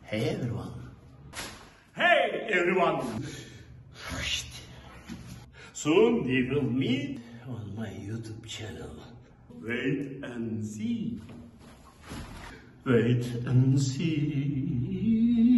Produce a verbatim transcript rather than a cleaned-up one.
Hey everyone. Hey everyone! Soon we will meet On my YouTube channel. Wait and see. Wait and see.